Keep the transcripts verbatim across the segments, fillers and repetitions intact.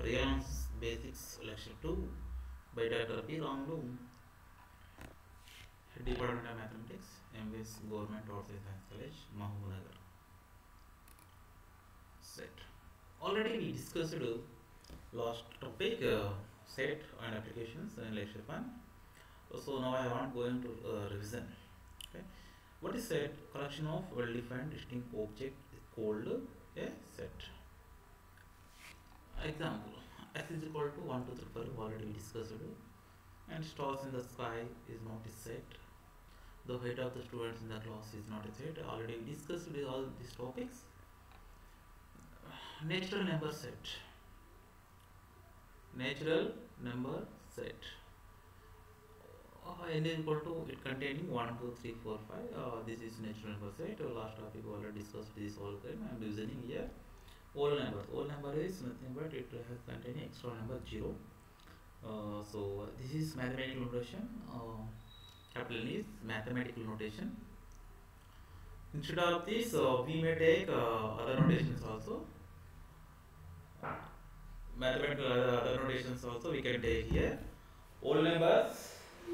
Reliance Basics Lecture two by Doctor P. Ramlu, Department of Mathematics, M B S Government Arts and Science College, Mahbubnagar. Set. Already we discussed last topic, uh, set and applications in lecture one. So now I want going to uh, revision. Okay. What is set? Collection of well-defined distinct object is called a set. Example: x is equal to one, two, three, four. Already we discussed. And stars in the sky is not a set. The height of the students in the class is not a set. Already we discussed all these topics. Natural number set. Natural number set. Uh, n is equal to it containing one, two, three, four, five. Uh, this is natural number set. Uh, last topic we already discussed this all time. I am using here whole number. Whole number is nothing but it has containing extra number zero. Uh, so this is mathematical notation. Uh, capital N is mathematical notation. Instead of this, uh, we may take uh, other notations also. Mathematical uh, other notations also we can take here. Whole numbers.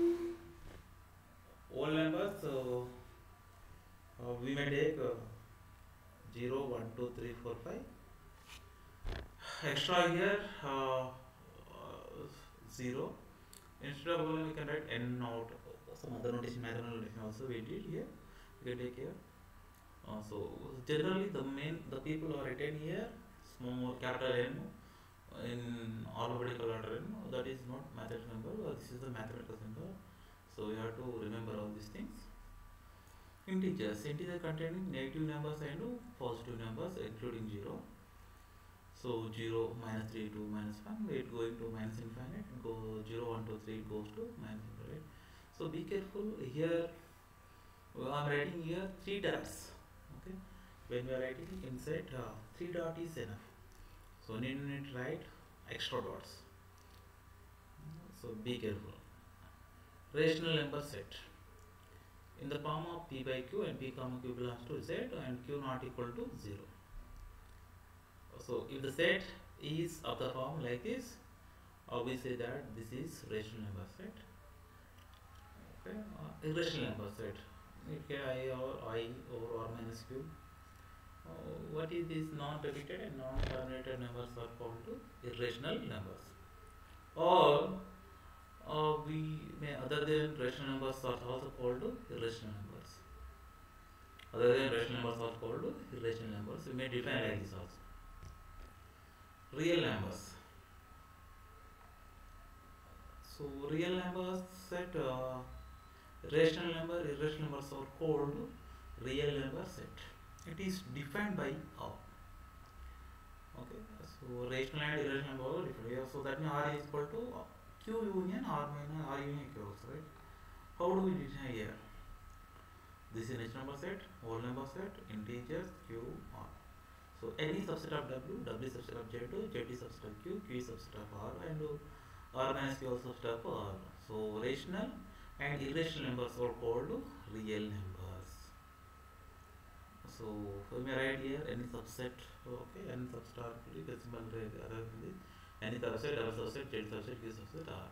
Whole numbers. So uh, we may take uh, zero, one, two, three, four, five. Extra here. Uh, zero. Instead of one we can write n out. Some other notation, mathematical notation also we did here. We can take here. Uh, so generally the main the people are written here small capital N in alphabetical order N. That is not mathematical number. This is the mathematical symbol. So you have to remember all these things. Integers. Integer containing negative numbers and positive numbers including zero. So zero, minus three, two, minus one, it going to minus infinite, go zero, one, two, three, it goes to minus infinite. So be careful here. I am writing here three dots. Okay, when we are writing inside, uh, three dot is enough. So need need write extra dots. So be careful. Rational number set in the form of p by q, and p comma q belongs to z and q not equal to zero. So if the set is of the form like this, or we say that this is rational number set. Okay, uh, irrational number set. Okay, I or I over r minus q. Uh, what is this non-repeated and non-terminated numbers are called to irrational numbers. Or uh, we may other than rational numbers are also called to irrational numbers. Other than rational numbers are called to irrational numbers. We may define like this also. Real numbers. So real numbers set, uh, rational number, irrational numbers are called real number set. It is defined by R. Okay, so rational and irrational number are different. So that means R is equal to Q union R minus R union Q also, right? How do we define here? This is natural number set, whole number set, integers, Q, R. So any subset of W, W is subset of Z, Z is subset of Q, Q is subset of R, and R minus Q is subset of R. So rational and irrational numbers are called real numbers. So we may write here any subset, okay, any subset R, decimal other than this, any subset, double subset, Z subset, Q subset, R.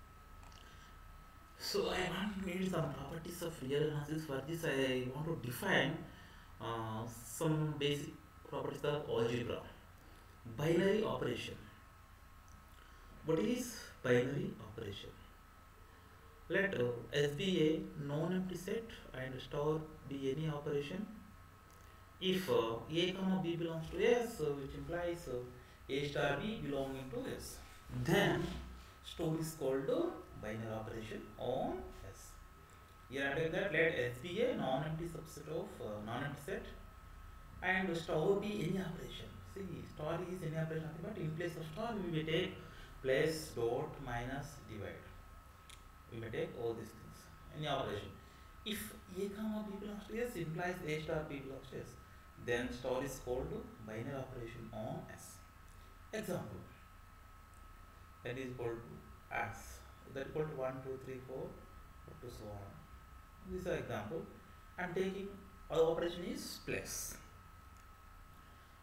So I want to need some properties of real analysis. For this I want to define uh, some basic properties of algebra. Binary operation. What is binary operation? Let uh, S be a non-empty set and star be any operation. If uh, A comma B belongs to S, uh, which implies uh, A star B belonging to S, then star is called uh, binary operation on S. Here after that, let S be a non-empty subset of uh, non-empty set, and star be any operation. See, star is any operation, but in place of star we may take plus, dot, minus, divide. We may take all these things, any operation. If A comma B belongs to S implies A star B belongs to S, then star is called binary operation on S. Example: n is equal to S, that is equal to one, two, three, four, up to so on. This is an example. I am taking our operation is plus.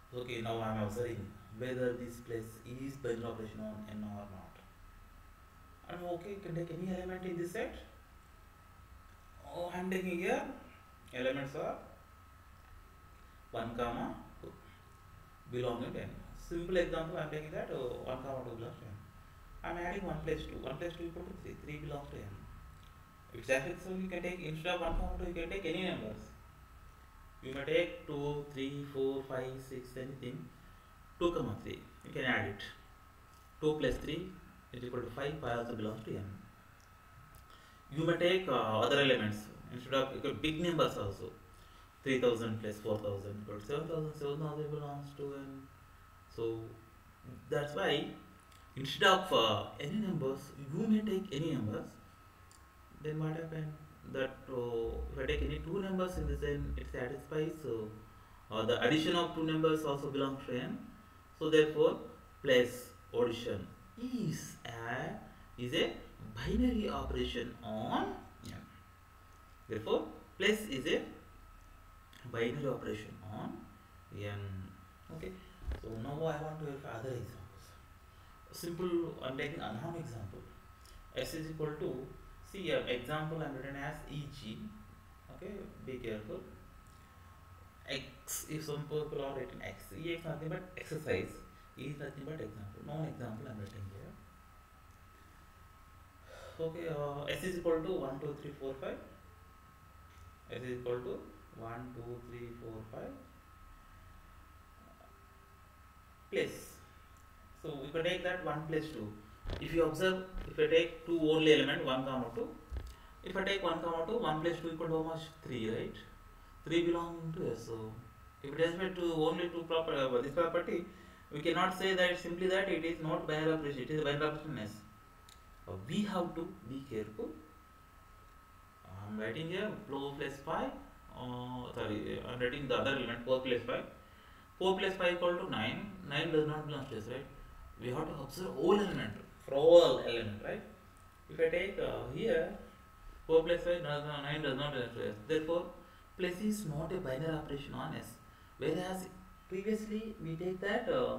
Okay, now I am observing whether this place is binary operation on n or not. And okay, you can take any element in this set. Oh, I am taking here elements are one comma two belonging to n. Simple example, I am taking that uh, one comma two belongs to n. I am adding one plus two. one plus two equal to three. three belongs to n. If it's that, so you can take instead of one comma two, you can take any numbers. You may take two, three, four, five, six, anything. two comma three. You can add it. two plus three is equal to five. five also belongs to n. You may take uh, other elements instead of big numbers also. three thousand plus four thousand equal to seven thousand. seven thousand belongs to n. So that's why instead of uh, any numbers, you may take any numbers. Then what happens? That uh, if I take any two numbers in the n, it satisfies. So uh, the addition of two numbers also belongs to n. So therefore, place addition is a is a binary operation on n. Therefore, place is a binary operation on n. Okay. So now I want to verify other examples. Simple. I am taking a non example. S is equal to, see an example I am written as E G. Okay, be careful. X, if some people are written X, E is nothing but exercise, E is nothing but example. Non example I am writing here. Okay, uh, S is equal to one, two, three, four, five. S is equal to one, two, three, four, five. Place. So we can take that one plus two. If you observe, if I take two only element, one comma two. If I take one comma two, one plus two equal to how much? three, right? three belong to S. So if it is to only two proper uh, this property, we cannot say that simply that it is not binary operation, it is a binary operation S. Uh, we have to be careful. I am writing here four plus five. Uh, sorry, I am writing the other element four plus five. four plus five equal to nine. nine does not belong to S, right? We have to observe all element, for all element, right? If I take uh, here four plus five, nine does not belong to S. Therefore, place is not a binary operation on S. Whereas previously we take that uh,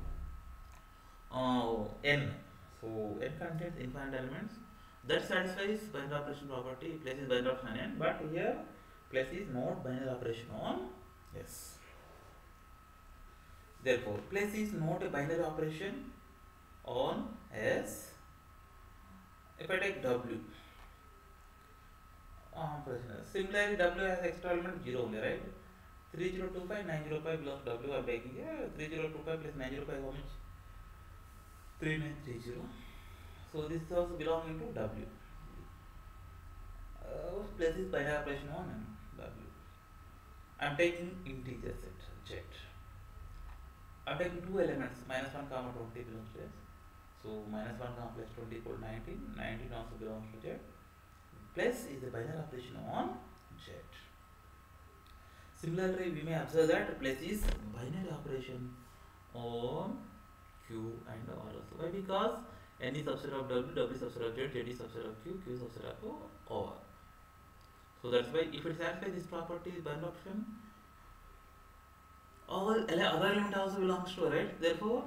uh, n. So n contains infinite elements. That satisfies binary operation property. Place is binary operation on n. But here place is not binary operation on S. Therefore, place is not a binary operation on S. If I take W, um, similarly W has extra element zero only, right? three zero two five, nine zero five belongs to W. I am taking here three zero two five plus nine zero five, how much? three nine three zero. So this is also belonging to W. Uh, place is binary operation on W. I am taking integer set Z. I am taking two elements, minus one comma twenty belongs to S. So minus one comma plus twenty equal to nineteen. nineteen also belongs to Z. Plus is a binary operation on Z. Similarly, we may observe that place is binary operation on Q and R also. Why? Because n is subset of W, W is subset of Z, Z is subset of Q, Q is subset of R. So that's why if it satisfies this property, binary operation, all other element also belongs to, right? Therefore,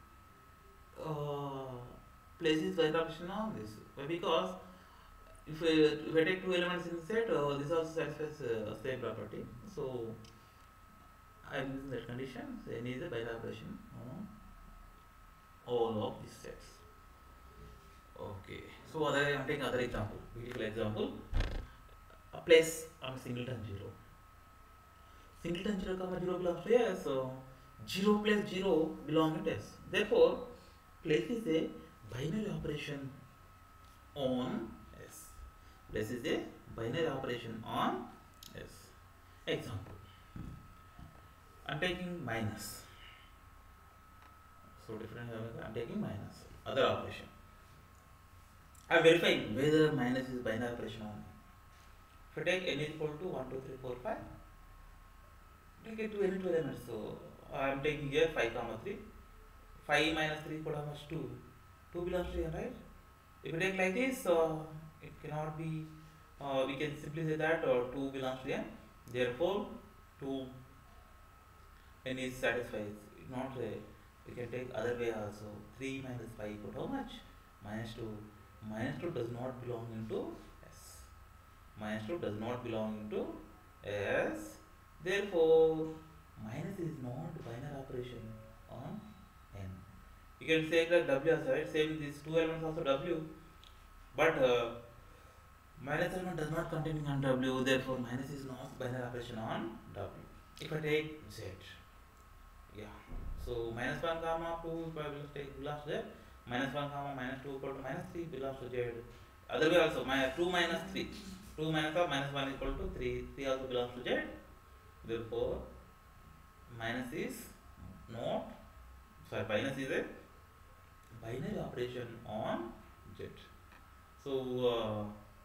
uh, place is binary operation on this. Why? Because if I, if I take two elements in the set, uh, this also satisfies uh, same property. So I am using that condition. So n is a binary operation on all of these sets. Okay. So other I am taking other example. Beautiful example. A place on singleton zero. Singleton zero comma zero belongs to S. So zero plus zero belongs to S. Therefore, place is a binary operation on S. Place is a binary operation on S. Example. I am taking minus. So different. I am taking minus. Other operation. I am verifying whether minus is binary operation on. If I take n is equal to one, two, three, four, five, take it to any two elements. So I am taking here five comma three. five minus three equal to how much? two. two belongs to n, right? If you take like this, uh, it cannot be, uh, we can simply say that uh, two belongs to n. Therefore, two n is satisfies. Not uh, we can take other way also. three minus five equal to how much? Minus two. Minus two does not belong into S. Minus two does not belong into S. Therefore, minus is not binary operation on n. You can say that W also, right? Same these two elements also W. But uh, minus element does not contain on W, therefore minus is not binary operation on W. If I take Z, yeah. So minus one comma two, if I will take belongs to Z, minus one comma minus two equal to minus three belongs to Z. Other way also, minus two minus three, two minus of minus one equal to three, three also belongs to Z. Therefore, minus is not, sorry, minus is a binary operation on Z. So, uh,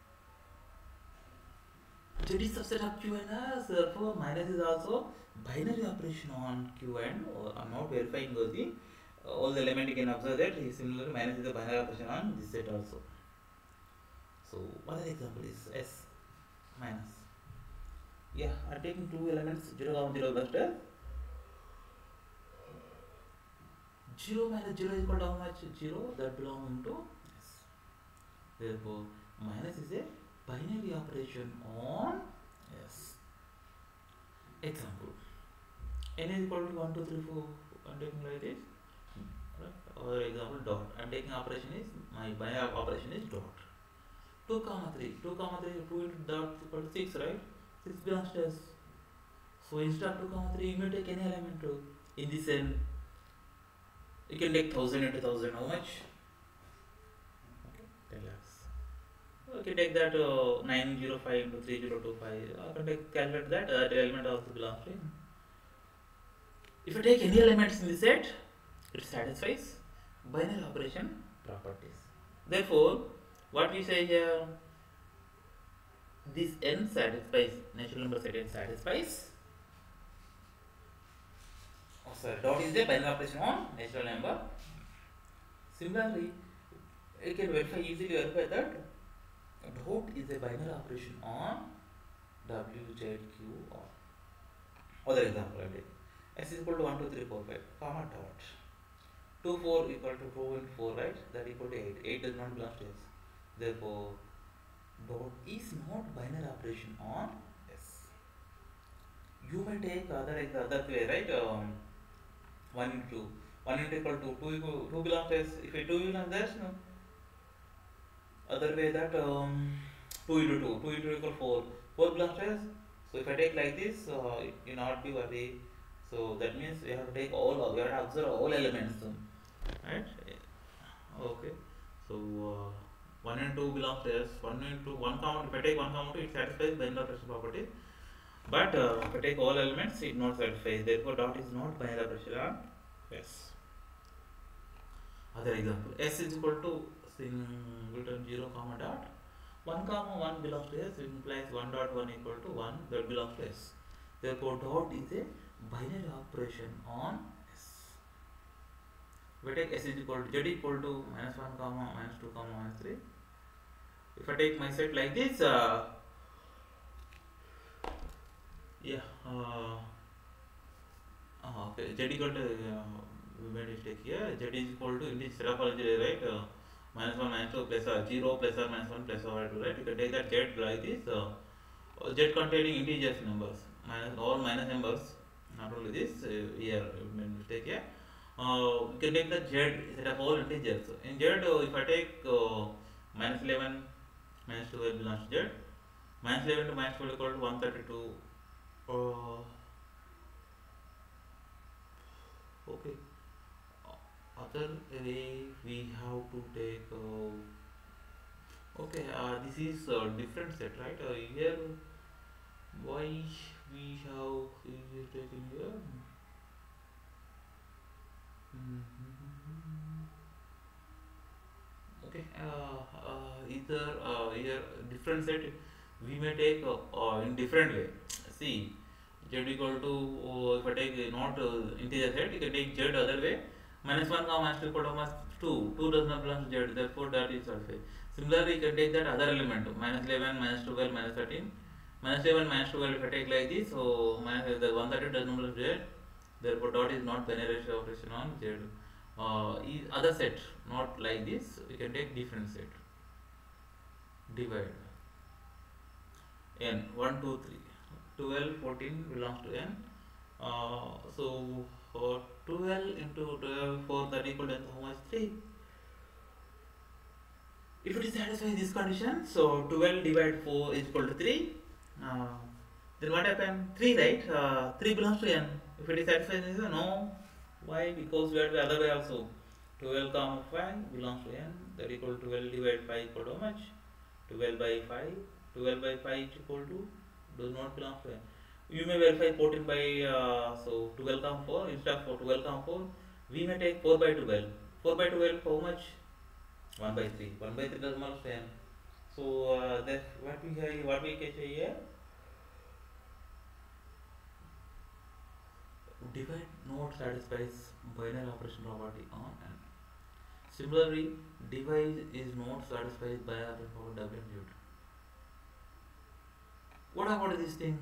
Z is subset of Q and S, therefore minus is also binary operation on Q and uh, I'm not verifying the uh, all the element you can observe that similarly minus is a binary operation on this set also. So, what other example is S minus? Yeah, I am taking two elements zero comma zero cluster. zero minus zero is equal to how much? zero that belongs to S. Therefore, minus is a binary operation on S. Example. N is equal to one, two, three, four. I am taking like this. Right? Or example dot. I am taking operation is, my binary operation is dot. two comma three. two comma three, two into dot is equal to six, right? six belongs to S. So instead of two comma three, you may take any element to in this N. You can take one thousand into one thousand. How much? Okay, ten lakhs. You can take that uh, nine zero five into three zero two five. I can take, calculate that. Uh, that element also belongs to him. If you take any elements in the set, it satisfies binary operation properties. Therefore, what we say here, this N satisfies, natural number set N satisfies. Oh, sorry, dot is a binary operation on natural number. Similarly, you can verify easily verify that dot is a binary operation on W, Z, Q, or other example I take. S is equal to one, two, three, four, five, comma dot. two, four equal to two into four, right? That equal to eight. eight does not belong to S. Therefore, dot is not binary operation on S. You may take other other way, right? Um, one into two. one into equal to two, equal, two belongs to S. If I two belongs to S, no. Other way that um, two into two. two into equal four. four belongs to S. So if I take like this, uh, you not be worried. So that means we have to take all, we have to observe all elements, right? Okay. So uh, one and two belongs to S. one into one comma, if I take one comma two, it satisfies binary operation property. But uh, if I take all elements, it not satisfies. Therefore, dot is not binary operation on S. Other example, S is equal to singleton zero comma dot. one comma one belongs to S, it implies one dot one equal to one, that belongs to S. Therefore, dot is a binary operation on S. If I take S is equal to Z equal to minus one comma minus two comma minus three. If I take my set like this, uh, yeah, uh, uh, okay, Z equal to, uh, we made mistake here, Z is equal to, in this set of algebra, right, uh, minus one minus two plus uh, zero plus or minus one plus or two, right, you can take that Z like this, uh, Z containing integers numbers, minus all minus numbers. Not only this, uh, here we made mistake here. Uh, we can take the Z set of all integers. In Z, uh, if I take uh, minus eleven, minus twelve belongs to Z. Minus eleven to minus twelve equal to one thirty-two. Uh, okay. Other way we have to take. Uh, okay. Uh, this is a different set, right? Uh, here, why we have is taken here? Mm-hmm. Okay, uh, uh, either uh, here different set we may take uh, uh, in different way. See, Z equal to uh, if I take not uh, integer set, you can take Z other way. Minus one comma minus two equal to minus two. two does not belong to Z, therefore that is satisfied. Similarly, you can take that other element minus eleven, minus twelve, minus thirteen. Minus eleven, minus twelve, if I take like this, so minus the one thirty does not belong to Z. Therefore, dot is not binary operation on Z. Uh, is other set, not like this. We can take different set. Divide n one, two, three. twelve, fourteen belongs to n. Uh, so for twelve into twelve, four, that equal to how much? three. If it is satisfying this condition, so twelve divided four is equal to three. Uh, then what happened? three, right? Uh, three belongs to n. If it is satisfying this, no. Why? Because we have the other way also. twelve comma five belongs to n. That equal to twelve divided five equal to how much? twelve by five. twelve by five is equal to does not belong to n. You may verify fourteen by uh, so twelve comma four instead of twelve comma four. We may take four by twelve. four by twelve how much? one by three. one by three does not ten. So uh, that what we have, what we can say here, divide not satisfies binary operation property on n. Similarly, divide is not satisfied by binary operation property w and z. What about this thing?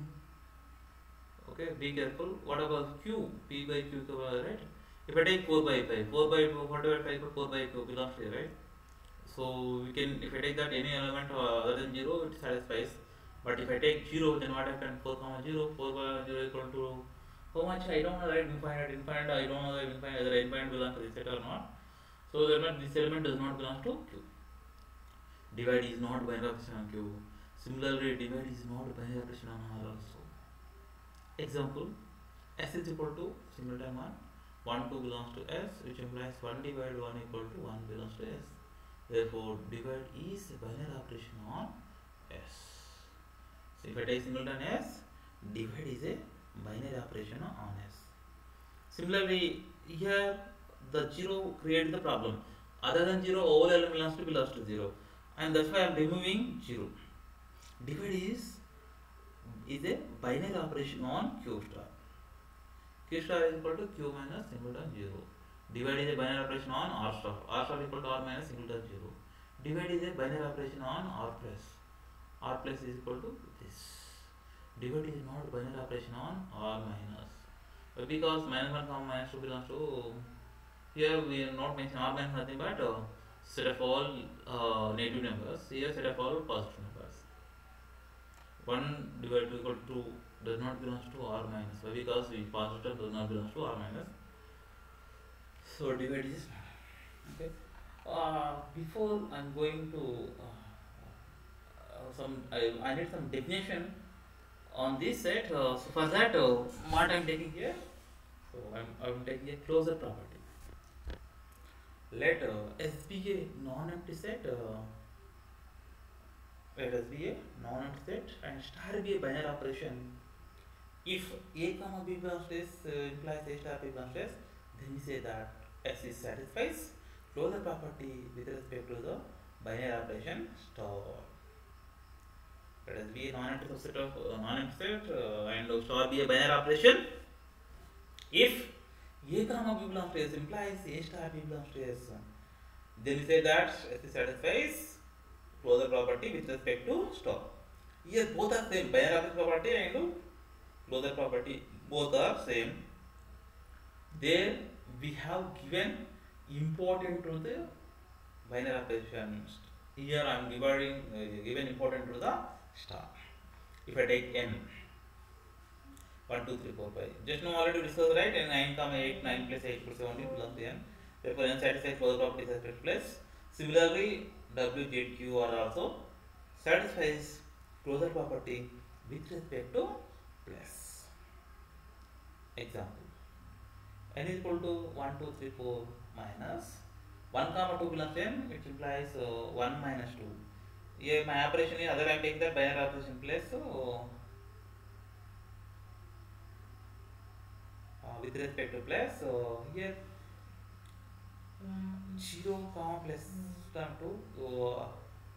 Okay, be careful. What about q? P by q, right? If I take four by five, four by four divided five, four by two belongs here, right? So we can, if I take that any element other than zero, it satisfies. But if I take zero, then what happens? four comma zero, four by zero equal to how much? I don't know, right? Infinite, infinite, I don't know the infinite, whether infinite belongs to this set or not. So therefore this element does not belong to q. Divide is not binary operation on q. Similarly, divide is not binary operation on r also. Example, s is equal to simultaneous one, one, two belongs to s, which implies one divided one equal to one belongs to s. Therefore, divide is a binary operation on s. So, if I take simultaneous, divide is a binary operation on s. Similarly, here the zero creates the problem. Other than zero, all element belongs to belongs to zero, and that's why I am removing zero. Divide is is a binary operation on q star. Q star is equal to q minus simultaneous zero. Divide is a binary operation on r star. R star equal to r minus simultaneous zero. Divide is a binary operation on r plus. R plus is equal to this. Divide is not binary operation on r minus. But because minus one comma minus two belongs to, here we are not mentioning r minus nothing but uh, set of all uh, negative numbers. Here set of all positive numbers. one divided equal to two does not belong to r minus. Why? Because the positive term does not belong to r minus. So divide is okay. Uh, before I'm going to uh, uh, some I, I need some definition on this set. Uh, so for that, uh, what I'm taking here, so I'm I'm taking a closure property. Let uh, S be a non-empty set. Uh, let S be a non-empty set and star be a binary operation. If a comma b belongs to s uh, implies a star b belongs to s, then we say that S is satisfies closure property with respect to the binary operation star. Let us be a non-empty subset of uh, non-empty set uh, and star be a binary operation. If a comma b belongs to s implies a star b belongs to s, then we say that S is satisfies closure property with respect to star. Here both are same, binary operation property and closure property both are same. There we have given important to the binary operation. Here I am dividing uh, given important to the star. If I take n, one, two, three, four, five. Just now already discussed, right? And nine comma eight, nine plus eight plus seventeen belongs to n. Therefore n satisfies closure property with respect to place. Similarly, w, z, q are also satisfies closure property with respect to place. Example. N is equal to one, two, three, four minus one comma two belongs to n, which implies uh, one minus two. Here my operation is other I am taking that binary operation place, so uh, with respect to place, so here um, zero comma plus term two, so uh,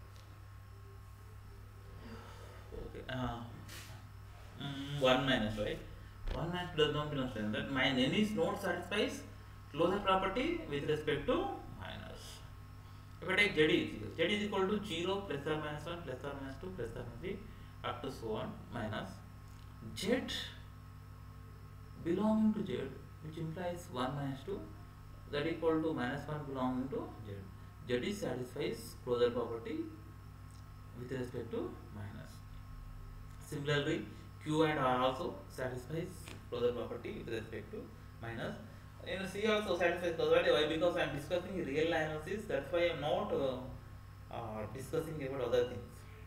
okay, uh, um, one minus, right? one minus does not belong to n. That my n is not satisfies closure property with respect to minus. If I take z is equal, z is equal to zero plus or minus one plus or minus two plus or minus three up to so on minus z belonging to z which implies one minus two, that equal to minus one belonging to Z. Z is satisfies closure property with respect to minus. Similarly, Q and R also satisfies closure property with respect to minus. And C also satisfies closure property. Why? Because I am discussing real analysis. That's why I am not uh, uh, discussing about other things.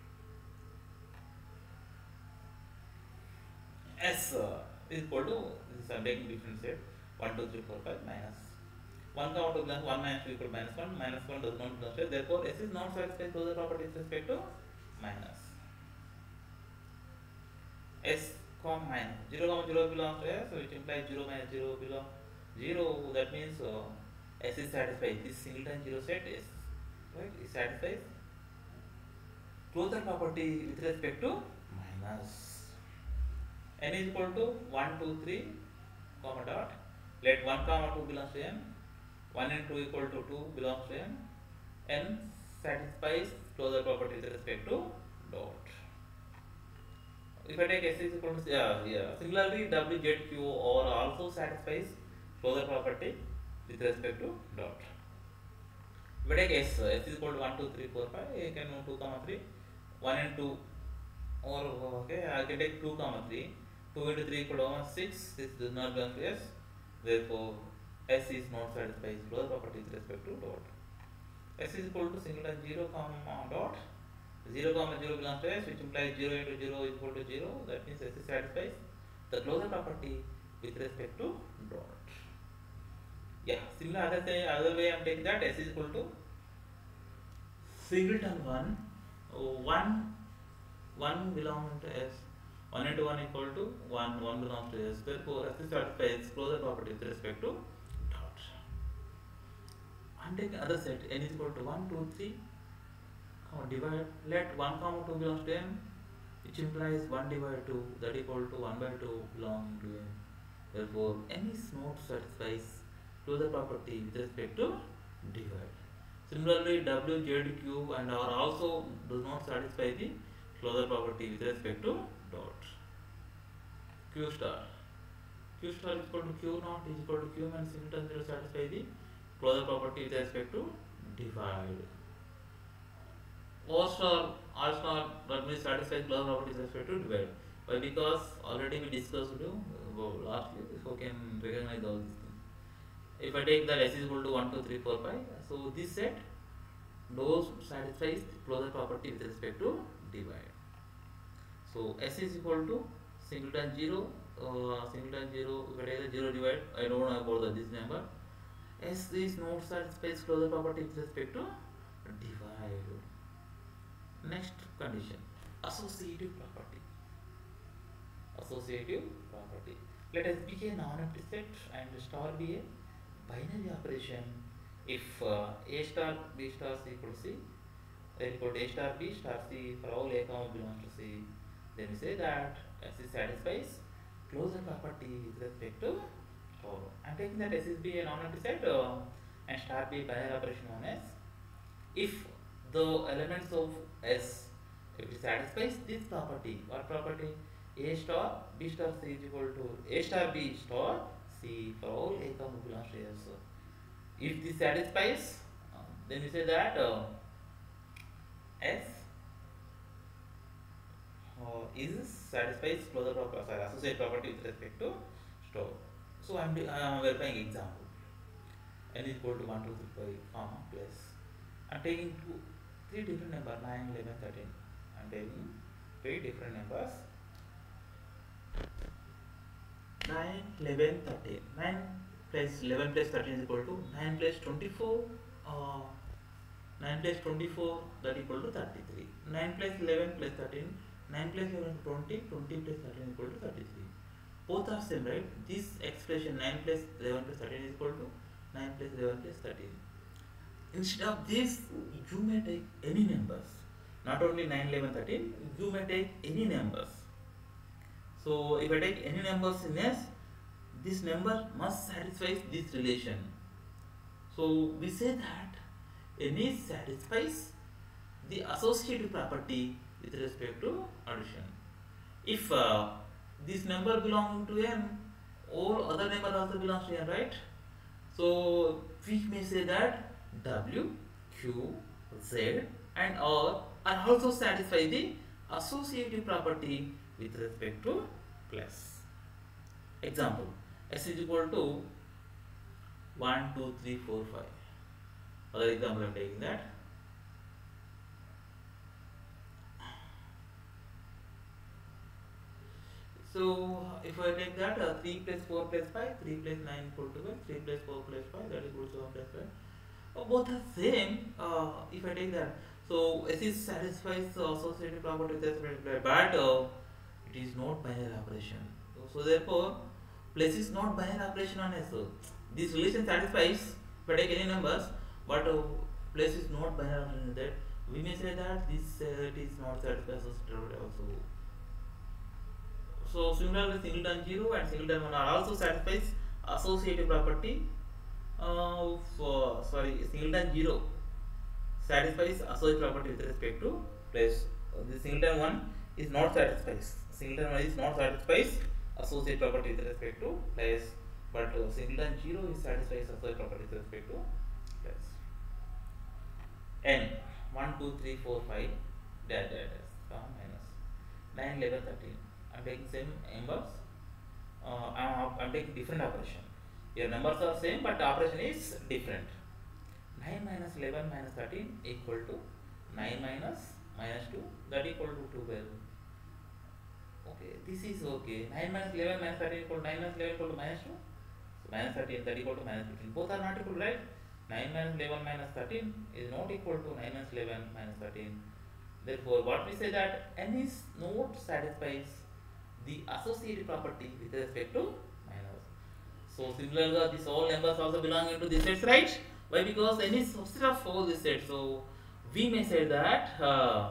S uh, is equal to this. I am taking different set. one, two, three, four, five minus one comma two plus one minus two equal to minus one. Minus one does not demonstrate. Therefore, S is not satisfies closure property with respect to minus. S comma minus zero comma zero belongs to S, so it implies zero minus zero belongs zero. That means uh, S is satisfied. This singleton zero set S, right? It satisfies closure property with respect to minus. N is equal to one, two, three, comma dot. Let one comma two belongs to N. one and two equal to two belongs to N. N satisfies closure property with respect to dot. If I take S is equal to yeah, yeah. Similarly, W, Z, Q or also satisfies closure property with respect to dot. If I take S, S is equal to one, two, three, four, five. I can move two comma three, one and two, or okay, I can take two comma three. two into three equal to six. This does not belong to S. Therefore, S is not satisfies closure property with respect to dot. S is equal to singleton zero comma dot. zero comma zero belongs to S, which implies zero into zero is equal to zero. That means S is satisfies the closure property with respect to dot. Yeah, similar other thing, other way I am taking that S is equal to singleton one. Oh, one one belongs to S. one into one equal to one, one belongs to S. Therefore, S is satisfies closure property with respect to dot. I am taking other set. N is equal to one, two, three. Divide, let one comma two belongs to N, which implies one divided two, that equal to one by two belonging to N. Therefore, N is not satisfies closure property with respect to divide. Similarly, W, Z, Q and R also does not satisfy the closure property with respect to dot. Q star. Q star is equal to Q naught is equal to Q and singleton zero satisfy the closure property with respect to divide. O star, R star, that means satisfies closure property with respect to divide. Why? Because already we discussed uh, lastly, so we can recognize all these things. If I take that S is equal to one, two, three, four, five, so this set those satisfies closure property with respect to divide. So S is equal to singleton zero, uh, singleton zero, if I take the zero divide, I don't know about the, this number. S is not satisfies closure property with respect to divide. Next condition, associative property. Associative property. Let S be a non-empty set and star be a binary operation. If uh, A star B star C equal to C, then equal to A star B star C for all A comma belongs to C, then we say that S is satisfies closure property with respect to all. I am taking that S is be a non-empty set uh, and star B binary operation known as if the elements of S, if it satisfies this property, what property? A star B star C is equal to A star B star C for all A comma belongs to S. If this satisfies, uh, then we say that uh, S uh, is satisfies closure property, sorry, associate property with respect to store. So I am uh, verifying example. N is equal to one, two, three, five, comma plus. I am taking two. Three different numbers, nine, eleven, thirteen. I am taking three different numbers. nine, eleven, thirteen. nine plus eleven plus thirteen is equal to nine plus twenty-four. Uh, nine plus twenty-four, that equal to thirty-three. nine plus eleven plus thirteen. nine plus eleven, twenty. twenty plus thirteen is equal to thirty-three. Both are same, right? This expression nine plus eleven plus thirteen is equal to nine plus eleven plus thirteen. Instead of this, you may take any numbers. Not only nine, eleven, thirteen, you may take any numbers. So, if I take any numbers in S, this number must satisfy this relation. So, we say that N satisfies the associative property with respect to addition. If uh, this number belonging to N all other numbers also belongs to n, right? So we may say that W, Q, Z and R are also satisfy the associative property with respect to plus. Example, S is equal to one, two, three, four, five. Other example I am taking that. So if I take that uh, three plus four plus five, three plus nine equal to one, three plus four plus five, that equals to one plus five. Uh, both are same. Uh, if I take that, so S is satisfies the associative property with respect to but uh, it is not binary operation. So, so therefore, plus is not binary operation on S. So this relation satisfies if I take any numbers, but uh, plus is not binary operation. That we may say that this set is not satisfies associative also. So similarly, singleton zero and singleton one are also satisfies associative property of uh, sorry singleton zero satisfies associative property with respect to place. Uh, the singleton one is not satisfies. Singleton one is not satisfies associative property with respect to place, but uh, singleton zero is satisfies associative property with respect to place. N one, two, three, four, five, dash dash dash, comma minus nine, eleven, thirteen. I am taking same numbers. Uh, I am taking different operation. Your numbers are same, but the operation is different. nine minus eleven minus thirteen equal to nine minus minus two, that equal to twelve. Okay, this is okay. nine minus eleven minus thirteen equal to nine minus eleven equal to minus two. So minus thirteen, that equal to minus fifteen. Both are not equal, right? nine minus eleven minus thirteen is not equal to nine minus eleven minus thirteen. Therefore, what we say that n is not satisfies the associative property with respect to minus. So similarly, this all numbers also belong into this sets, right? Why? Because n is subset of all these sets. So we may say that uh,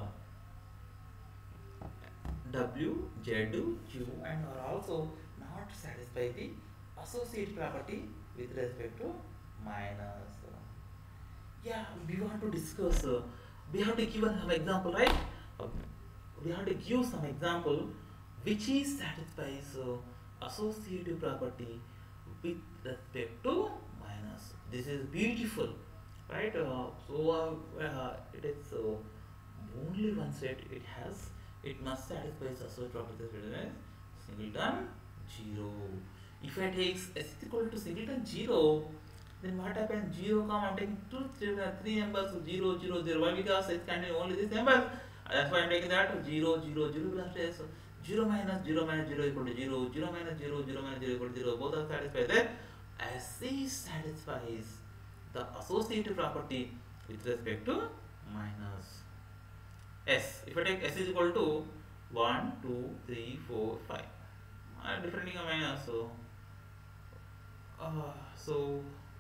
W, Z, Q and are also not satisfy the associative property with respect to minus. Yeah, we want to discuss. Uh, we have to give some example, right? Uh, we have to give some example which is satisfies uh, associative property with respect to minus. This is beautiful, right? Uh, so uh, uh, it is uh, only one set it has. It must satisfy associative property with respect to singleton zero. If I take S is equal to singleton zero, then what happens? Zero, comma, I'm taking two, three, three numbers, zero, zero, zero. Why? Because it contains only this number. That's why I'm taking that zero, zero, zero belongs to S. zero minus zero minus zero equal to zero, zero minus zero, zero minus zero equal to zero. Both are satisfied. Then S is satisfies the associative property with respect to minus S. If I take S is equal to one, two, three, four, five. I'm differentiating a minus. So, uh, so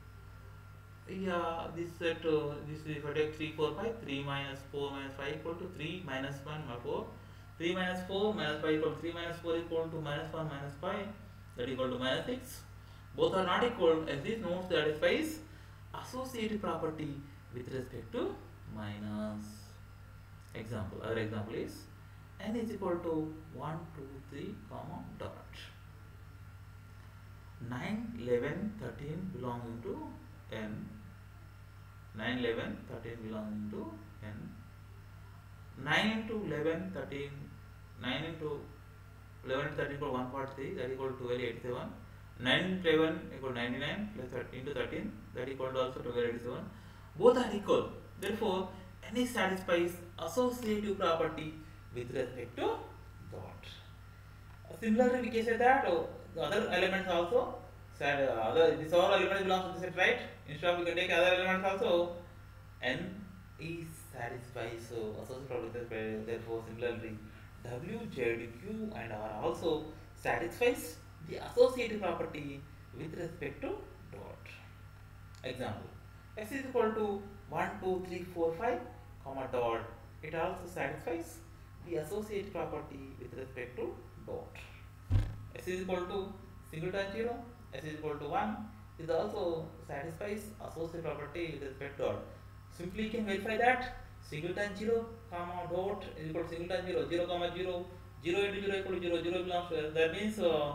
yeah, this set, uh, this if I take three, four, five, three minus four minus five equal to three minus one minus four. three minus four minus five equal to three minus four equal to minus one minus five, that equal to minus six. Both are not equal, as this note satisfies associative property with respect to minus. Example, other example is n is equal to one, two, three, comma, dot. nine, eleven, thirteen belonging to n. nine, eleven, thirteen belonging to n. nine into eleven, thirteen, nine into eleven and thirteen equal one forty-three, that equal to twelve eighty-seven. nine into eleven equal ninety-nine, plus thirteen into thirteen, that equal to also twelve eighty-seven. Both are equal. Therefore, n satisfies associative property with respect to dot. Similarly, we can say that uh, the other elements also, uh, other, this all elements belongs to the set, right? Instead of we can take other elements also, n is satisfies so associative property. Therefore, similarly, W, Z, Q and R also satisfies the associative property with respect to dot. Example: S is equal to one, two, three, four, five, comma dot. It also satisfies the associative property with respect to dot. S is equal to singleton zero, S is equal to one. It also satisfies associative property with respect to dot. Simply you can verify that singleton zero, comma dot is equal to singleton zero, zero, comma zero, zero into zero equal to zero, zero belongs to, that means uh,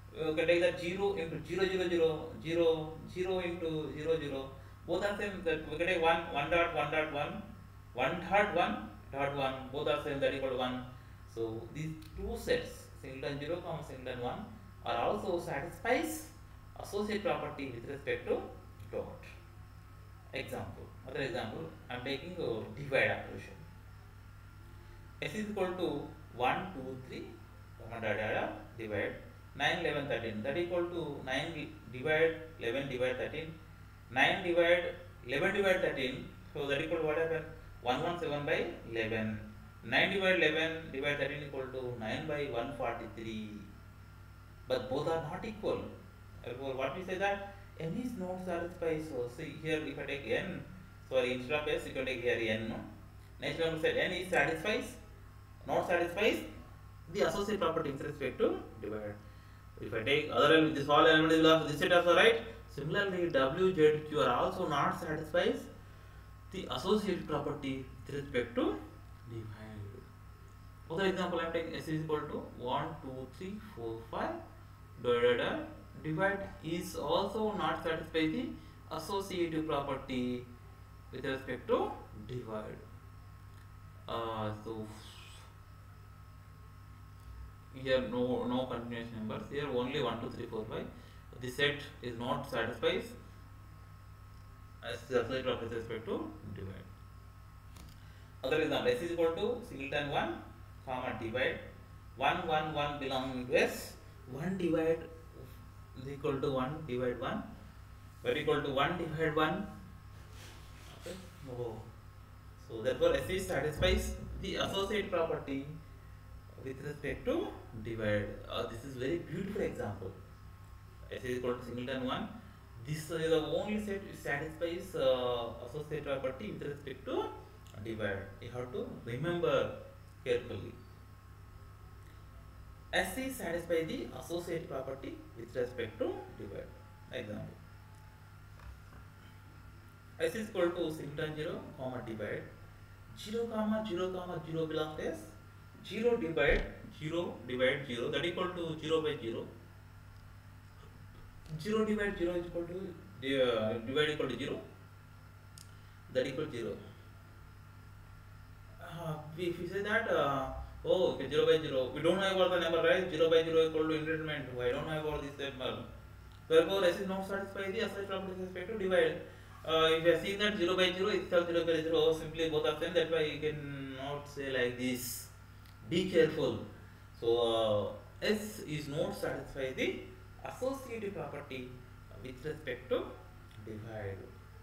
You can take that zero into zero zero zero zero zero into zero zero. Both are same. That we can take one one dot one dot one one dot one dot one. Both are same. That equal to one. So these two sets, singleton zero comma singleton one, are also satisfies associate property with respect to dot. Example. Other example. I am taking a divide operation. S is equal to one two three comma da da da divide nine eleven thirteen, that equal to nine divide eleven divide thirteen, nine divide eleven divide thirteen, so that equal to what happen, one hundred seventeen by eleven, nine divide eleven divide thirteen equal to nine by one hundred forty-three, but both are not equal. Therefore what we say that n is not satisfied. So see here, if I take n, sorry, instead of s you can take here n. No? Next one we said n is satisfies, not satisfies the associate property with respect to divide. If I take other element, this all element will have this set also, right? Similarly, W, Z, Q are also not satisfies the associated property with respect to divide. Other example, I am taking S is equal to one, two, three, four, five. Da, da, da. Divide is also not satisfy the associative property with respect to divide. Uh, so here no no continuous numbers, here only one two three four five. This set is not satisfies as the associate property with respect to divide. Other example, S is equal to singleton one comma divide one one one belonging to S, one divide is equal to one divide one, but equal to one divide one. Okay. Oh. So therefore S is satisfies the associate property with respect to divide. Uh, this is very beautiful example. S is equal to singleton one. This is the only set which satisfies uh, associate property with respect to divide. You have to remember carefully. S is satisfy the associate property with respect to divide. Example. S is equal to singleton zero comma divide zero comma zero comma zero belongs to S. zero divide zero divide zero, that equal to zero by zero. zero divide zero is equal to uh, divide equal to zero, that equal to zero. Uh, if we say that uh, oh okay, zero by zero, we don't know about the number, right? zero by zero equal to increment. Why don't know about this number? Therefore S is not satisfy the associate property with respect to divide. Uh, if you are seeing that zero by zero itself zero by zero, simply both are same, that's why you cannot say like this. Be careful. So uh, S is not satisfy the associative property with respect to divide.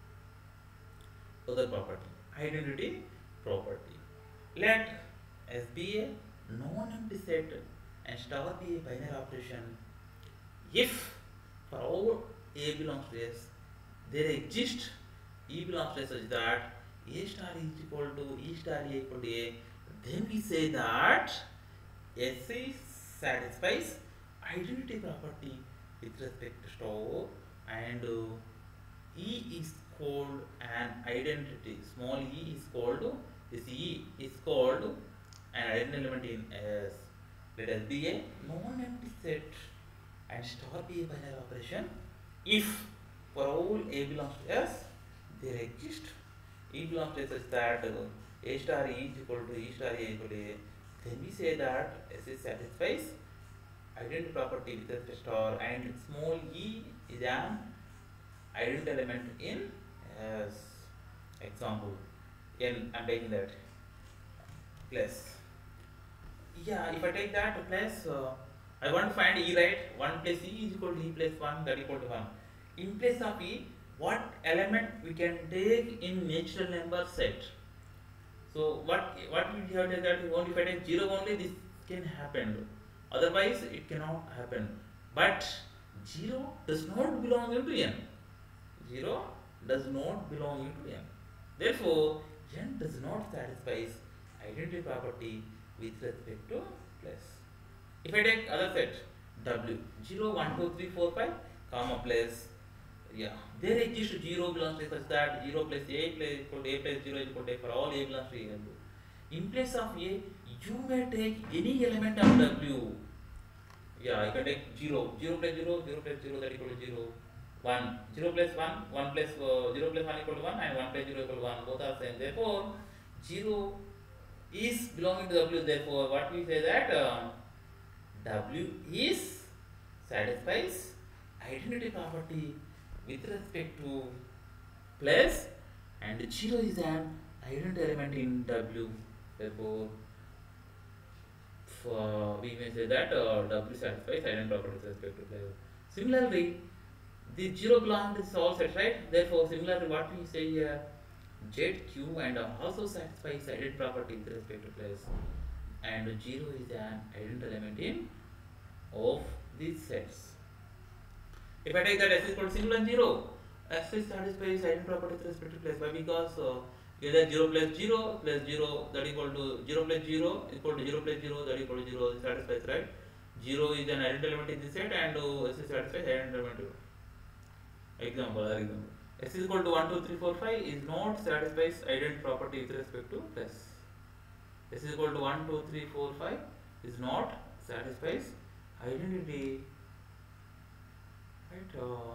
Other property, identity property. Let S be a non-empty set and star be a binary operation if for all A belongs to S, there exists E belongs to S such that A star is equal to E star A equal to A, then we say that S is satisfies identity property with respect to star, and uh, E is called an identity. Small e is called, this E is called an identity element in S. Let S be a non-empty set and star be a binary operation if for all A belongs to S, there exists E belongs to S such that uh, A star E is equal to E star A equal to A, then we say that S is satisfies identity property with respect to star, and small e is an identity element in S. Example, n I am taking that plus. Yeah, if I take that plus, uh, I want to find E, right? one plus E is equal to E plus one, that equal to one. In place of E, what element we can take in natural number set? So what what we have to that only if I take zero only, this can happen. Otherwise it cannot happen. But zero does not belong into n. zero does not belong into n. Therefore, n does not satisfy identity property with respect to plus. If I take other set W, zero, one, two, three, four, five, comma plus, yeah, there exists zero belongs to such that zero plus A plus equal to A plus zero is equal to A for all A belongs to A. In place of A, you may take any element of W. Yeah, I can take zero. zero plus zero, zero plus zero that equal to zero. one. zero plus one, one plus uh, zero plus one equal to one, and one plus zero equal to one. Both are same. Therefore, zero is belonging to W. Therefore, what we say that uh, W is satisfies identity property with respect to place, and zero is an identity element in W. Therefore, for, we may say that uh, W satisfies identity property with respect to place. Similarly, the zero belongs to this all set, right? Therefore, similarly, what we say here, Z, Q, and uh, also satisfies identity property with respect to place, and zero is an identity element in of these sets. If I take that S is equal to single and zero, S is satisfies identity property with respect to place. Why? Because uh, either zero plus zero plus zero that equal to zero plus zero equal to zero plus zero that equal to zero is satisfies, right? zero is an identity element in this set, and uh, S is satisfies identity element. Example, example. S is equal to one, two, three, four, five is not satisfies identity property with respect to plus. S is equal to one, two, three, four, five is not satisfies identity, right? Uh,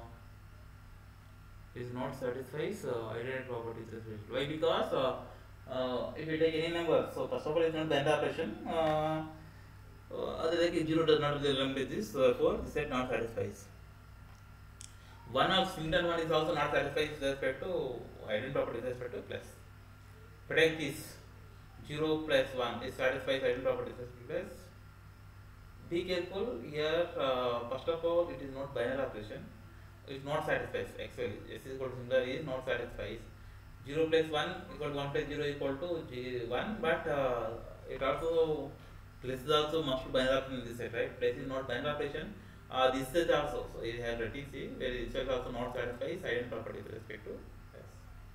is not satisfies uh, identity property with respect to. Why? Because uh, uh, if you take any number, so first of all, it's not the end operation. Uh, uh, other like zero does not belong to this, therefore this set not satisfies. One of Singleton one is also not satisfied with respect to identity property with respect to plus. Predict this zero plus one is satisfies identity property with respect to plus. Be careful here. Uh, first of all, it is not binary operation. It is not satisfies. Actually, S is equal to singular is not satisfies. zero plus one equal to one plus zero equal to one, but uh, it also plus is also must be binary operation in this set, right? Plus is not binary operation. Uh, this set also, so you have written C, where this set also not satisfies identity property with respect to S.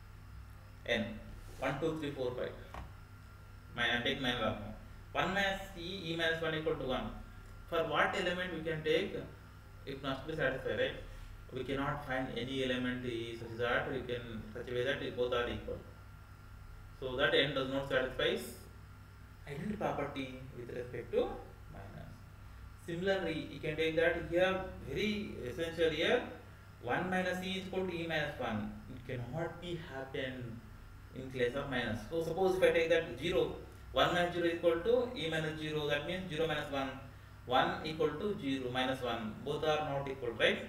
N one, two, three, four, five. Minus take minus one. one minus E, E minus one equal to one. For what element we can take, it must be satisfied, right? We cannot find any element E such that we can such a way that both are equal. So that N does not satisfy identity property with respect to minus. Similarly, you can take that here, very essential here, one minus E is equal to E minus one. It cannot be happen in place of minus. So suppose if I take that zero, one minus zero is equal to E minus zero, that means zero minus one, one equal to zero minus one, both are not equal, right?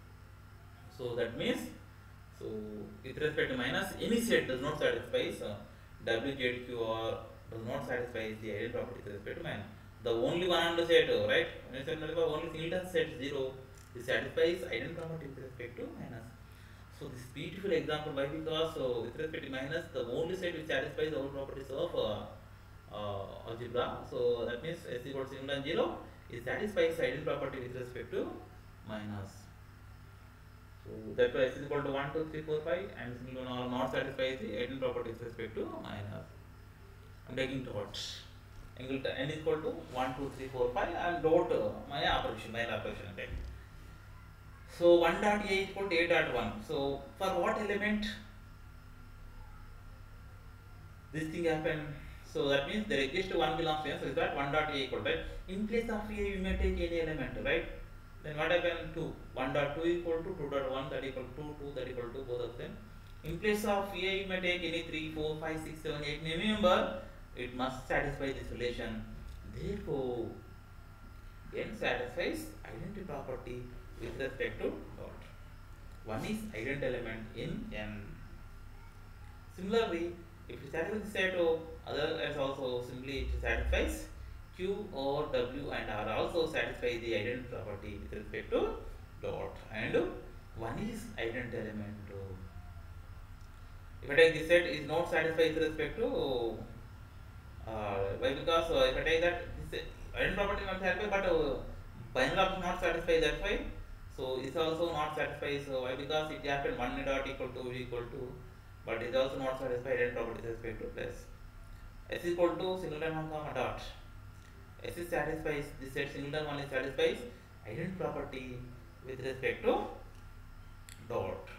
So that means, so with respect to minus, any set does not satisfy uh, W, Z, Q or does not satisfy the identity property with respect to minus. The only one on the set, right? When I said only singleton set zero, it satisfies identity property with respect to minus. So this beautiful example, why? Because so with respect to minus, the only set which satisfies all properties of uh, uh, algebra. So that means S equal to singleton zero, it satisfies identity property with respect to minus. So therefore S is equal to one, two, three, four, five, and singleton are not satisfies the identity property with respect to minus. I am taking dots. N is equal to one, two, three, four, five, and dot uh, my operation, my operation. Okay. So one dot A is equal to A dot one. So for what element this thing happen? So that means there exists one belongs to n, so is that one dot A equal, right? In place of A, you may take any element, right? Then what happen? two. one dot two equal to two dot one, that equal to two, two that equal to both of them. In place of A, you may take any three, four, five, six, seven, eight, any number. It must satisfy this relation. Therefore, n satisfies identity property with respect to dot. One is identity element in n. Similarly, if it satisfies the set O, other as also simply it satisfies Q or W and R also satisfy the identity property with respect to dot. And one is identity element. If I take this set is not satisfied with respect to Uh, why? Because uh, if I take that this identity property not satisfied, but uh, binary is not satisfied. That's why. So it's also not satisfied. So why? Because it happened one dot equal to equal to, but it's also not satisfied identity property with respect to plus. S is equal to singleton one comma dot. S is satisfies this set singleton one is satisfies identity property with respect to dot.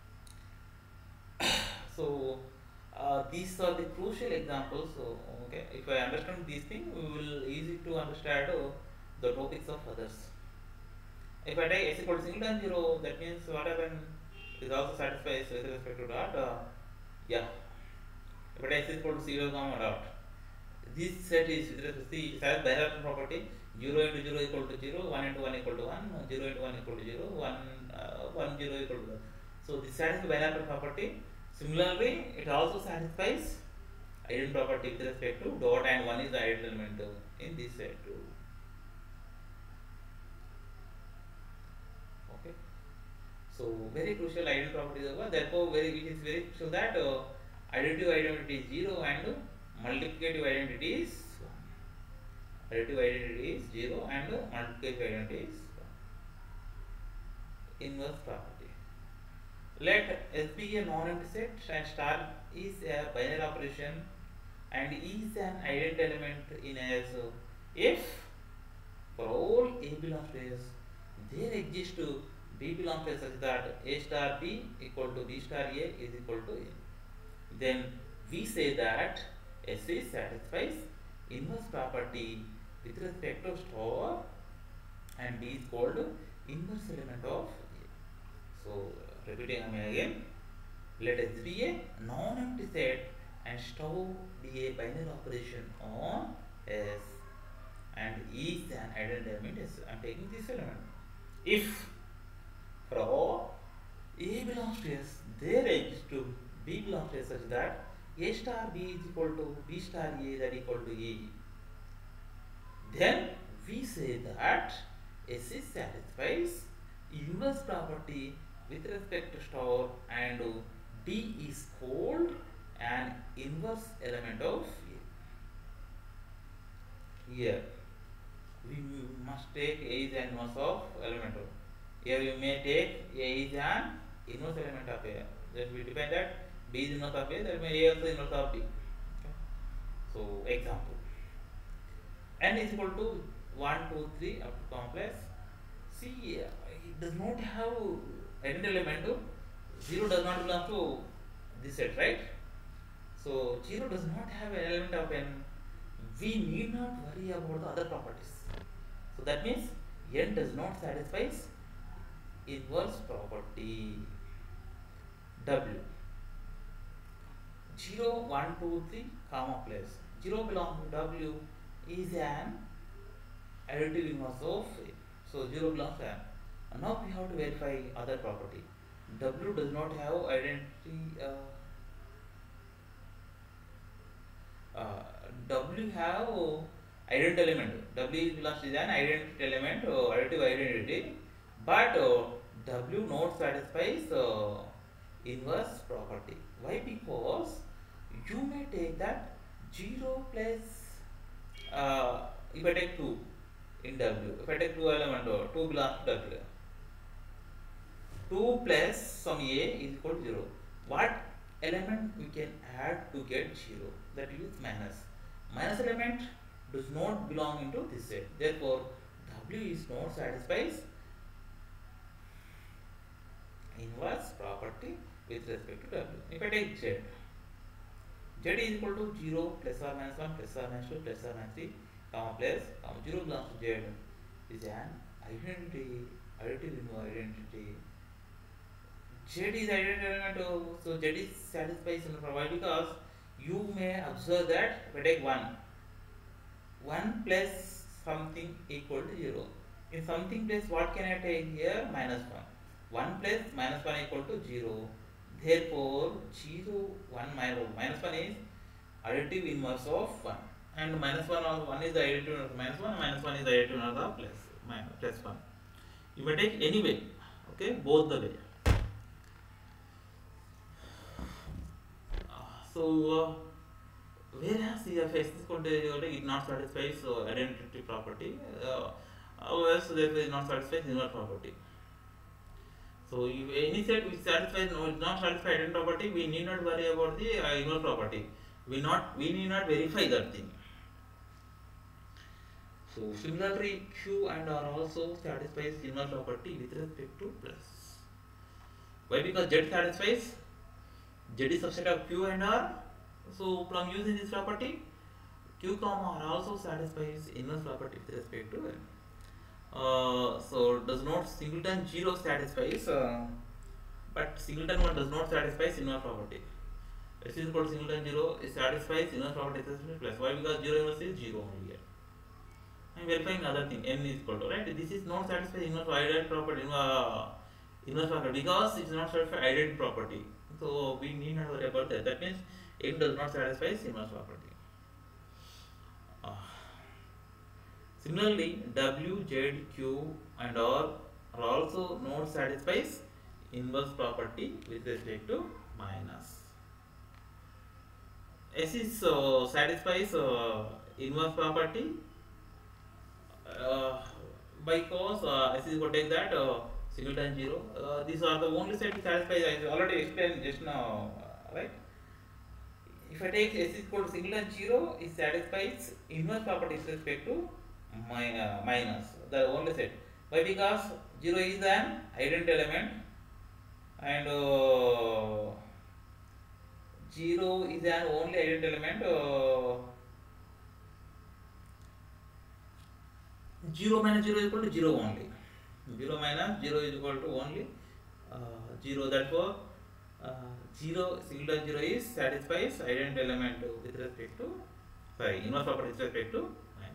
So. Uh, these are the crucial examples. So, okay, if I understand these things, we will easy to understand uh, the topics of others. If I take s equal to singleton zero, that means what happen is also satisfies with respect to dot. Uh, yeah. If I take s equal to zero comma dot, this set is with respect to C it has bilateral property. zero into zero equal to zero, one into one equal to one, zero into one equal to zero, one, uh, one zero equal to one. So this satisfies bilateral property. Similarly, it also satisfies identity property with respect to dot, and one is the identity element in this set too. Okay. So very crucial identity property is over. Therefore, very it is very crucial that uh, additive identity is zero and multiplicative identity is one. Additive identity is zero and multiplicative identity is one. Inverse property. Let S be a non-empty set and star is a binary operation and is an identity element in A. So if for all A belongs to S, there exists to B belongs to S such that A star B equal to B star A is equal to A, then we say that S is satisfies inverse property with respect to star and B is called inverse element of A. So repeating again, let S be a non-empty set and star be a binary operation on S and is an identity element S. I am taking this element. If for all A belongs to S, there exists to B belongs to S such that A star B is equal to B star A that equal to A, then we say that S is satisfies inverse property with respect to star and B is called an inverse element of A. Here we must take A is an inverse of element of. Here we may take A is an inverse element of A. That we define that B is inverse of A, that may A also inverse of B. Okay. So example, n is equal to one, two, three up to complex. See, it does not have identity element. zero does not belong to this set, right? So zero does not have an element of n. We need not worry about the other properties. So that means n does not satisfy inverse property. W zero, one, two, three, comma place. zero belongs to W is an additive inverse of A. So zero belongs to n. And now we have to verify other property. W does not have identity. Uh, uh, W have identity element. W belongs to an identity element, uh, additive identity, but uh, W not satisfies uh, inverse property. Why? Because you may take that zero plus uh, if I take two in W, if I take two element, uh, two belongs to W. two plus some A is equal to zero. What element we can add to get zero? That is minus. Minus element does not belong into this set. Therefore, W is not satisfies inverse property with respect to W. If I take Z, Z is equal to zero plus or minus one plus or minus two plus or minus three, comma plus, comma zero belongs to Z is an identity, additive inverse identity. Z is identity element, so Z is satisfies in property because you may observe that if I take one, one plus something equal to zero. In something place, what can I take here? Minus one. one plus minus one equal to zero. Therefore, zero, one minus one. Minus one is additive inverse of one. And minus one or one is the additive inverse of minus one, minus one is the additive inverse of plus, minus, plus one. You may take any way, okay, both the way. So, uh, whereas if x is equal to it not satisfies uh, identity property, uh, else therefore it not satisfies inverse property. So, if any set which satisfies no, not satisfy identity property, we need not worry about the uh, inverse property. We not we need not verify that thing. So, similarly, Q and R also satisfies inverse property with respect to plus. Why? Because Z satisfies. Z is subset of Q and R. So from using this property, Q comma R also satisfies inverse property with respect to L. Uh, so does not singleton zero satisfies, uh, but singleton one does not satisfy inverse property. S is equal to singleton zero is satisfies inverse property plus. Why? Because zero inverse is zero only here. I am verifying other thing. N is equal to, right. This is not satisfy inverse identity property. Uh, inverse property because it is not satisfy identity property. So we need not worry about that. That means N does not satisfy inverse property. Uh, Similarly, W, Z, Q and R are also not satisfies inverse property with respect to minus. S is uh, satisfies uh, inverse property uh, by cos uh, S is equal to take that uh, singleton zero. Uh, these are the only set which satisfies. I already explained just now, uh, right? If I take S is equal to singleton zero, it satisfies inverse property with respect to My, uh, minus, the only set. Why? Because zero is an identity element and uh, zero is an only identity element. Uh, zero minus zero is equal to zero only. zero minus zero is equal to only uh, zero. Therefore, uh, zero singleton zero is satisfies identity element with respect to sorry inverse property with respect to.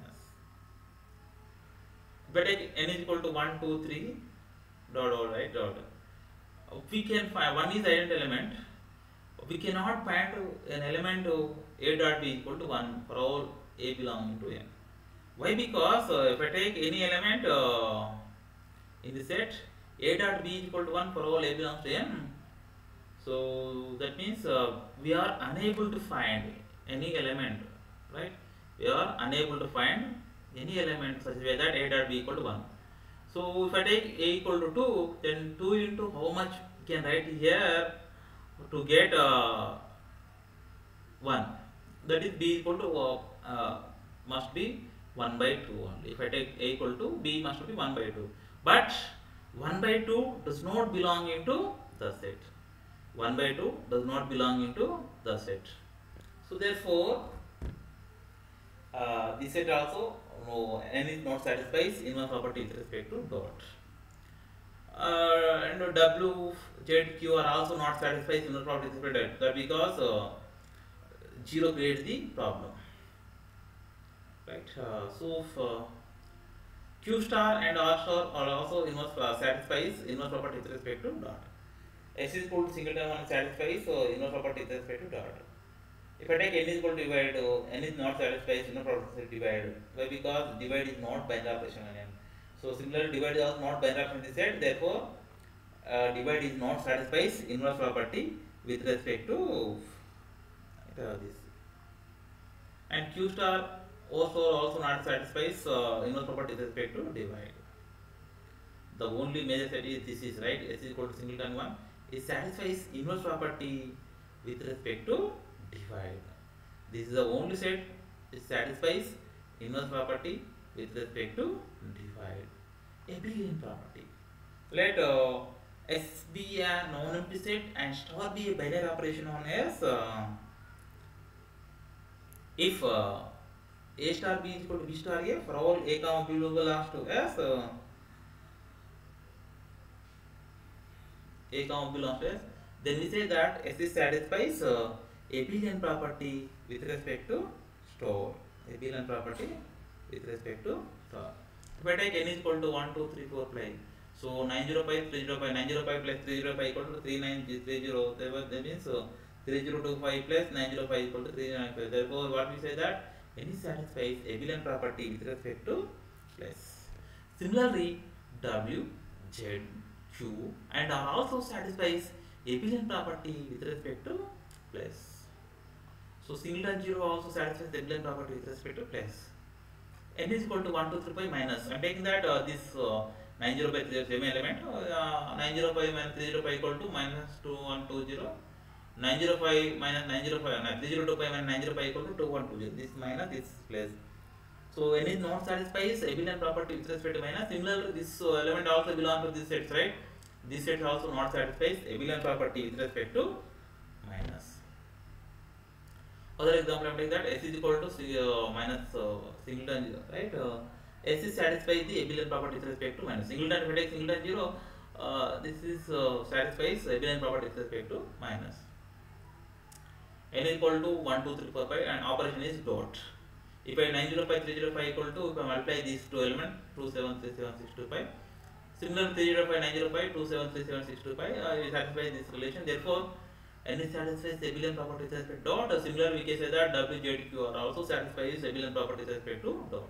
But n is equal to one, two, three, dot, dot, right, dot. We can find one is identity element. We cannot find an element of A dot B equal to one for all A belonging to N. Why? Because uh, if I take any element uh, in the set, A dot B is equal to one for all A belongs to N. So that means uh, we are unable to find any element, right? We are unable to find any element such a way that A dot B equal to one. So if I take A equal to two, then two into how much we can write here to get uh, one. That is B equal to uh, uh, must be one by two only. If I take A equal to B must be one by two. But one by two does not belong into the set. one by two does not belong into the set. So therefore, uh, this set also no, N is not satisfies inverse property with respect to dot. Uh, and W, Z, Q are also not satisfies inverse property with respect to dot. That because uh, zero creates the problem. Right. Uh, so uh, Q star and R star are also inverse uh, satisfies inverse property with respect to dot. S is equal to singleton one satisfies so inverse property with respect to dot. If I take n is equal to divide, uh, n is not satisfies inverse property divide. Why? Because divide is not binary operation on n. So similarly, divide is also not binary operation in this set. Therefore, uh, divide is not satisfies inverse property with respect to uh, this. And Q star also also not satisfies uh, inverse property with respect to divide. The only major set is this is right. S is equal to singleton one. It satisfies inverse property with respect to divide. This is the only set which satisfies inverse property with respect to divide. Abelian property. Let uh, S be a non-empty set and star be a binary operation on S. Uh, if uh, A star B is equal to B star A for all A comma B belongs to S. Uh, A comma belongs to S, then we say that S is satisfies uh, abelian property with respect to store. Abelian property with respect to store. If I take n is equal to one, two, three, four, five, so nine zero five, three zero five, nine zero five plus three zero five equal to three nine three zero. That means uh, three zero two five plus nine zero five equal to three nine five. Therefore, what we say that n is satisfies abelian property with respect to plus. Similarly, W, Z, Q and R also satisfies abelian property with respect to plus. So singleton zero also satisfies the abelian property with respect to plus. N is equal to one, two, three, five minus. I am taking that uh, this uh, nine zero five same element. Uh, nine zero five minus three zero five equal to minus two one two zero. nine zero five minus nine zero five, no, three zero two five minus nine zero five equal to two one two zero. This minus this plus. So n is not satisfies abelian property with respect to minus. Similarly, this uh, element also belongs to this set, right? This set also not satisfies abelian property with respect to minus. Other example I am taking that S is equal to uh, minus uh, singleton, right? Uh, S is satisfies the abelian property with respect to minus. Singleton, if I take singleton zero, uh, this is uh, satisfies abelian property with respect to minus. N is equal to one, two, three, four, five, and operation is dot. If I nine zero five, three zero five equal to, if I multiply these two elements, two, seven, three, seven, six, two, five. Similar three zero five, nine zero five, two, seven, three, seven, six, two, five, uh, it satisfies this relation. Therefore, N is satisfies the abelian property with respect to dot. Uh, similar, we can say that W, Z, Q are also satisfies abelian property with respect to dot.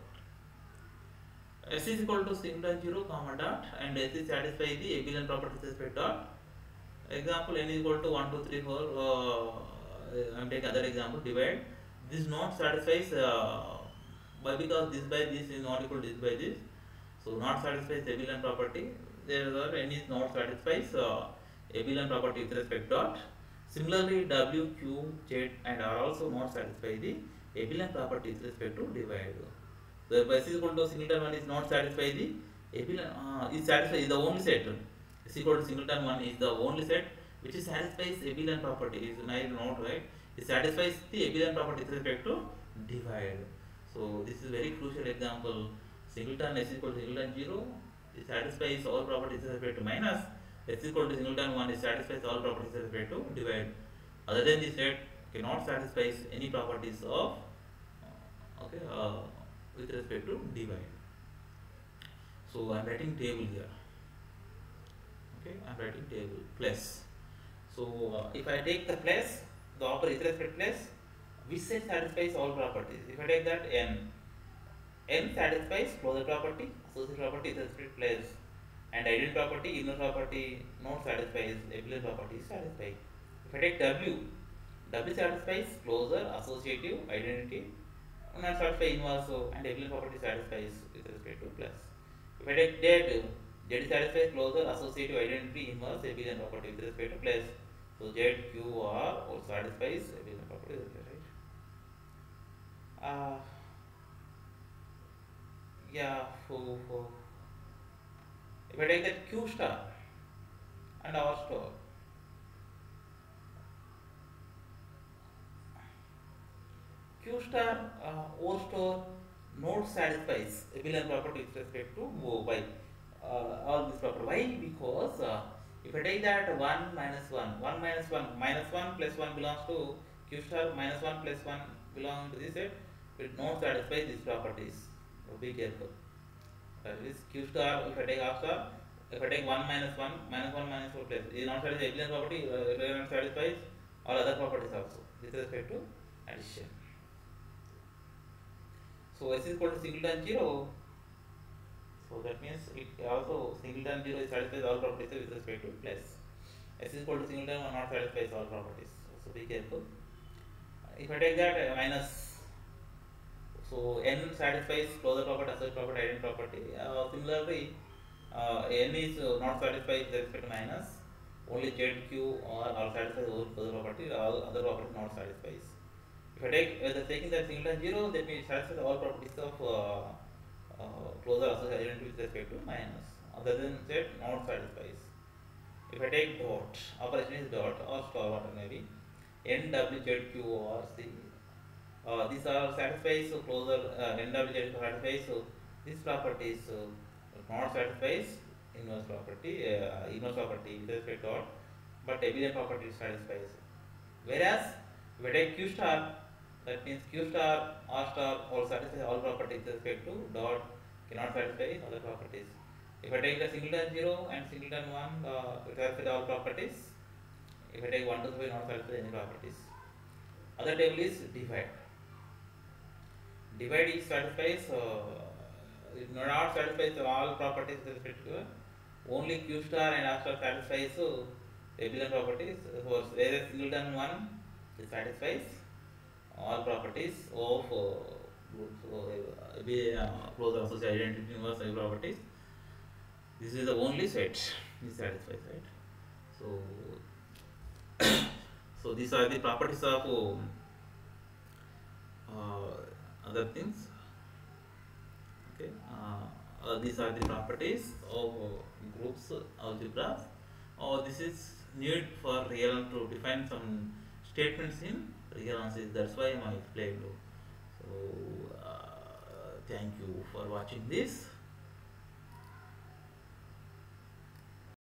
S is equal to singleton zero, comma dot, and S is satisfies the abelian property with respect to dot. Example, N is equal to one, two, three, four. Uh, I am taking other example. Divide. This not satisfies. Uh, why? Because this by this is not equal to this by this. So not satisfies abelian property. Therefore, N is not satisfies uh, abelian property with respect to dot. Similarly, W, Q, Z, and R also not satisfy the abelian property with respect to divide. So if S is equal to singleton one is not satisfy the abelian. Uh, is satisfy is the only set. S equal to singleton one is the only set which is satisfies abelian property. Is not right. It satisfies the abelian property with respect to divide. So this is very crucial example. Singleton S is equal to singleton zero, it satisfies all properties with respect to minus. S is equal to singleton one, it satisfies all properties with respect to divide. Other than this set cannot satisfies any properties of uh, okay uh, with respect to divide. So I am writing table here. Okay, I am writing table plus. So uh, if I take the plus, the operator with respect to plus, which set satisfies all properties? If I take that N, N satisfies closure property, associative property with respect to plus, and identity property, inner property not satisfies, abelian property is satisfied. If I take W, W satisfies closure, associative, identity, not satisfy inverse, and abelian property satisfies with respect to plus. If I take Z, Z satisfies closure, associative, identity, inverse, abelian property with respect to plus. So Z, Q, R also satisfies abelian property with respect to right. Uh, yeah, for, for if I take that Q star and R star, Q star uh, O star not satisfies abelian property with respect to Y. Uh, all this property. Why? Because uh, if I take that one minus one, one minus one, minus one plus one belongs to Q star, minus one plus one belongs to this set, it not satisfies these properties. So be careful. That is Q star, if I take R star, if I take one minus one, minus one minus four plus, it is not satisfies abelian property, uh, it not satisfies all other properties also with respect to addition. So S is equal to singleton zero. So that means it also singleton zero is satisfies all properties with respect to plus. S is equal to singleton one not satisfies all properties. So be careful. If I take that uh, minus, so N satisfies closure property, associative property, identity property. Uh, similarly, uh, N is uh, not satisfied with respect to minus. Only Z, Q or all satisfies all closure property. All other properties not satisfies. If I take uh, the taking that singleton zero, that means it satisfies all properties of uh, uh, closure associated identity with respect to minus. Other than Z, not satisfies. If I take dot, operation is dot or star, what may be, N, W, Z, Q or C. Uh, these are satisfies so closure uh, N, W, Z satisfies so this property is uh, not satisfies inverse property, uh, inverse property with respect to dot, but abelian property satisfies. Whereas if I take Q star, that means Q star, R star all satisfies all properties with respect to dot, cannot satisfy other properties. If I take the singleton zero and singleton one, uh, it satisfies all properties. If I take one to three, not satisfy any properties. Other table is divide. Divide is satisfies, uh, it not satisfies all properties with respect to only Q star and R star satisfies so abelian properties. So whereas singleton one it satisfies all properties of uh, groups. So uh, be uh, closure associated identity inverse properties. This is the only set this satisfies, right? So so these are the properties of uh, other things. Okay, uh, uh, these are the properties of uh, groups algebras. Or uh, this is need for real to define some statements in real answers. That's why I explained. So uh, thank you for watching this.